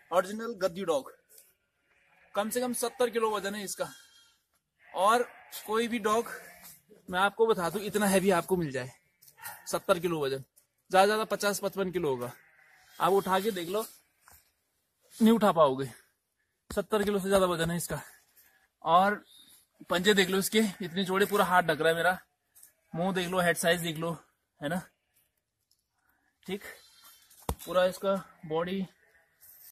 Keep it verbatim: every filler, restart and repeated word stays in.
Original गद्दी dog. कम से कम सत्तर kilo वजन है इसका। और कोई भी डॉग मैं आपको बता दूं इतना हैवी आपको मिल जाए, सत्तर किलो वजन, ज्यादा ज्यादा पचास पचपन किलो होगा। आप उठा के देख लो, नहीं उठा पाओगे। सत्तर किलो से ज्यादा वजन है इसका। और पंजे देख लो इसके, इतने चौड़े, पूरा हाथ ढक रहा है मेरा। मुंह देख लो, हेड साइज देख लो, है ना, ठीक। पूरा इसका बॉडी